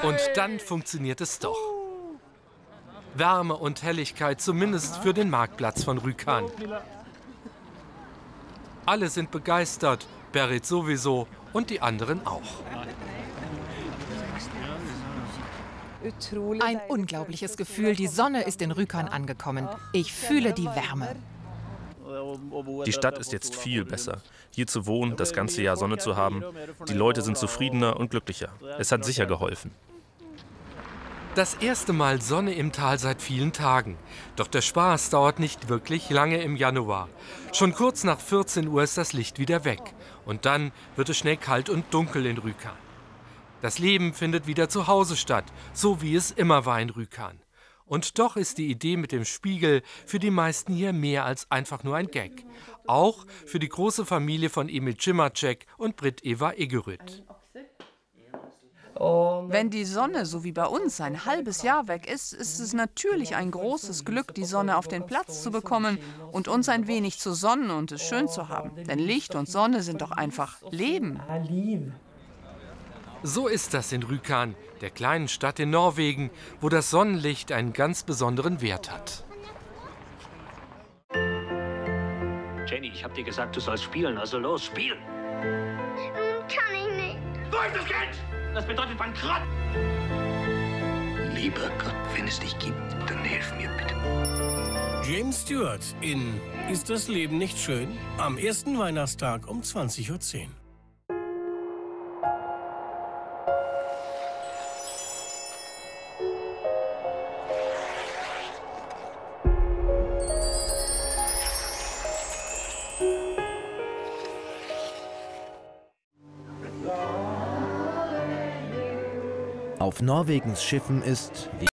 Und dann funktioniert es doch. Wärme und Helligkeit, zumindest für den Marktplatz von Rjukan. Alle sind begeistert, Berit sowieso und die anderen auch. Ein unglaubliches Gefühl, die Sonne ist in Rjukan angekommen. Ich fühle die Wärme. Die Stadt ist jetzt viel besser. Hier zu wohnen, das ganze Jahr Sonne zu haben. Die Leute sind zufriedener und glücklicher. Es hat sicher geholfen. Das erste Mal Sonne im Tal seit vielen Tagen. Doch der Spaß dauert nicht wirklich lange im Januar. Schon kurz nach 14 Uhr ist das Licht wieder weg. Und dann wird es schnell kalt und dunkel in Rjukan. Das Leben findet wieder zu Hause statt, so wie es immer war in Rjukan. Und doch ist die Idee mit dem Spiegel für die meisten hier mehr als einfach nur ein Gag. Auch für die große Familie von Emil Cimacek und Britt-Eva Egeröd. Wenn die Sonne, so wie bei uns, ein halbes Jahr weg ist, ist es natürlich ein großes Glück, die Sonne auf den Platz zu bekommen und uns ein wenig zu sonnen und es schön zu haben. Denn Licht und Sonne sind doch einfach Leben. So ist das in Rjukan, der kleinen Stadt in Norwegen, wo das Sonnenlicht einen ganz besonderen Wert hat. Jenny, ich hab dir gesagt, du sollst spielen, also los, spielen! Kann ich nicht. Wo ist das Geld? Das bedeutet Bankrott! Lieber Gott, wenn es dich gibt, dann hilf mir bitte. James Stewart in Ist das Leben nicht schön? Am ersten Weihnachtstag um 20:10 Uhr. Auf Norwegens Schiffen ist, wie